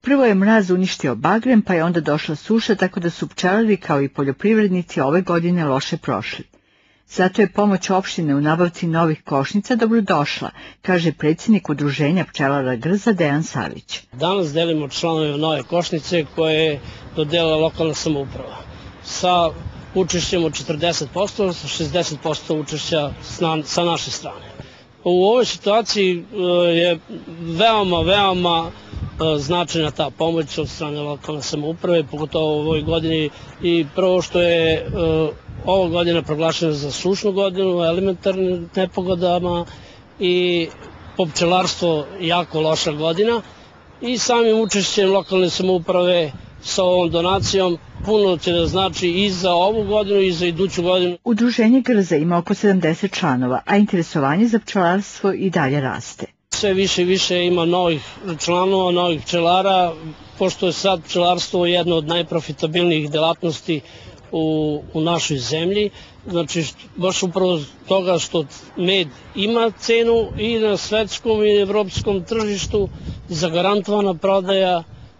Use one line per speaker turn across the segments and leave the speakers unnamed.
Prvo je mraz uništio bagrem, pa je onda došla suša, tako da su pčelari kao i poljoprivrednici ove godine loše prošli. Zato je pomoć opštine u nabavci novih košnica dobrodošla, kaže predsjednik udruženja pčelara Grza Dejan Savić.
Danas delimo članove nove košnice koje je dodelila lokalna samouprava sa učešćem od 40%, 60% učešća sa naše strane. U ovoj situaciji je veoma značajna ta pomoć od strane lokalne samouprave, pogotovo u ovoj godini, i prvo što je ova godina proglašena za sušnu godinu, elementarnim nepogodama i po pčelarstvo jako loša godina, i samim učešćem lokalne samouprave sa ovom donacijom puno će da znači i za ovu godinu i za iduću godinu.
Udruženje Grza ima oko 70 članova, a interesovanje za pčelarstvo i dalje raste.
Sve više i više ima novih članova, novih pčelara, pošto je sad pčelarstvo jedno od najprofitabilnijih delatnosti u našoj zemlji. Znači, baš upravo toga što med ima cenu i na svetskom i evropskom tržištu, zagarantovana prodaja,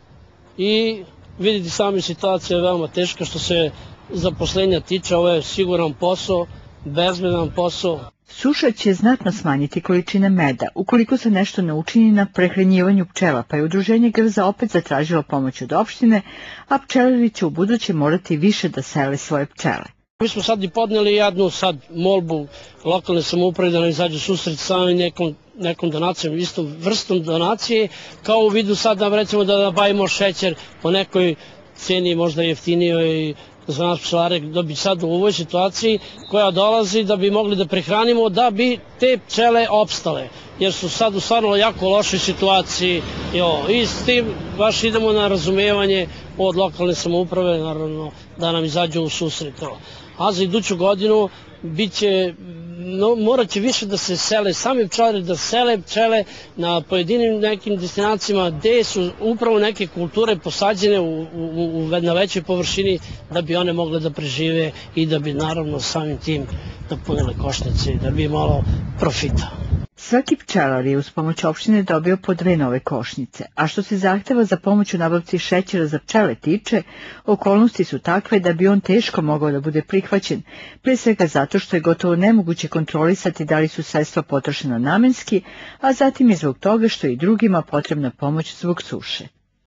i vidite sami, situacija je veoma teška što se zaposlenja tiče. Ovo je siguran posao, bezbedan posao.
Suša će znatno smanjiti količine meda ukoliko se nešto ne učini na prehranjivanju pčela, pa je udruženje Grza opet zatražilo pomoć od opštine, a pčelari će ubuduće morati više da sele svoje pčele.
Mi smo sad i podneli jednu molbu lokalne samouprave da nam izađu susret sa nekom donacijom, istom vrstom donacije, kao u vidu sad recimo da nabavimo šećer po nekoj cijeni možda jeftinijoj za nas pčelare, da bi sad u ovoj situaciji koja dolazi da bi mogli da prehranimo, da bi te pčele opstale, jer su sad u stvarno jako lošoj situaciji, i s tim baš idemo na razumevanje od lokalne samouprave, naravno, da nam izađu u susret. A za iduću godinu morat će više da se sele sami pčelari, da sele pčele na pojedinim nekim destinacijama gde su upravo neke kulture posađene na većoj površini, da bi one mogle da prežive i da bi naravno samim tim napunile košnice i da bi imalo profita.
Svaki pčelar je uz pomoć opštine dobio po 2 nove košnice, a što se zahteva za pomoć u nabavci šećera za pčele tiče, okolnosti su takve da bi on teško mogao da bude prihvaćen, pre svega zato što je gotovo nemoguće kontrolisati da li su sredstva potrošena namenski, a zatim i zbog toga što je i drugima potrebna pomoć zbog suše.